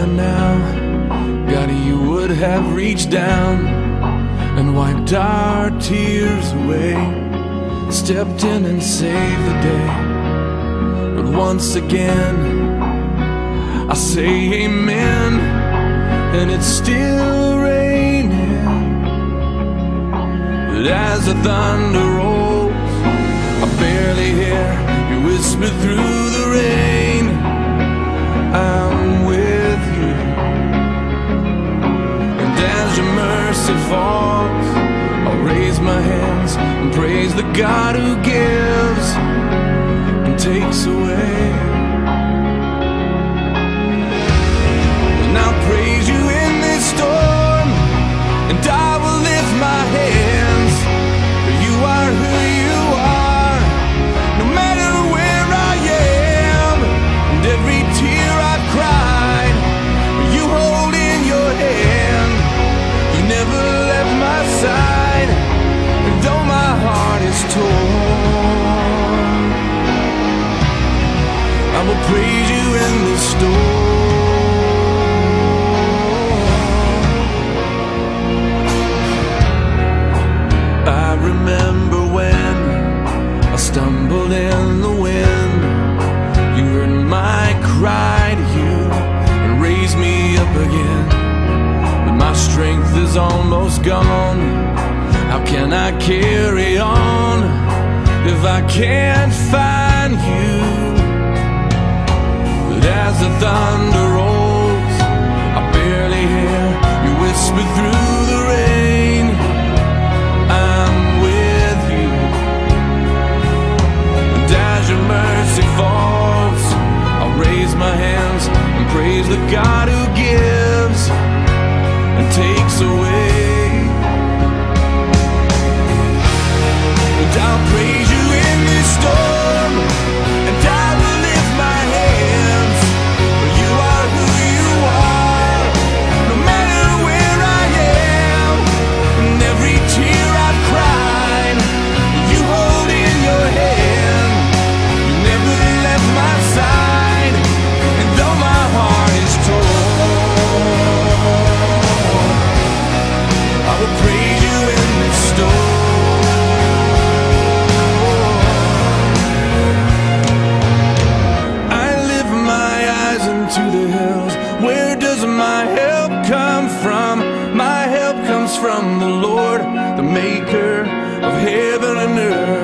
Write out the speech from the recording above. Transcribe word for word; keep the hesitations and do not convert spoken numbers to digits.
by now, God, you would have reached down and wiped our tears away, stepped in and saved the day. But once again, I say amen, and it's still raining. But as the thunder rolls, I barely hear you whisper through the rain, I'm with you. And as your mercy falls, I'll raise my hands and praise the God who gives and takes away. And I'll praise you in this storm, and I will lift my hands, for you are who you are, no matter where I am. And every tear I've cried, you hold in your hand. You never left my side, and though my heart is torn, I will praise you in the storm. I remember when I stumbled in the wind, you heard my cry to you and raised me up again. But my strength is almost gone, how can I carry on if I can't find you? But as the thunder rolls, I barely hear you whisper through the rain, I'm with you. And as your mercy falls, I'll raise my hands and praise the God who gives and takes away. And I'll praise you in this storm, and I will lift my hands, for you are who you are, no matter where I am. And every tear I've cried, you hold in your hand. You never left my side, and though my heart is torn, I will praise you in this storm. To the hills, where does my help come from? My help comes from the Lord, the maker of heaven and earth.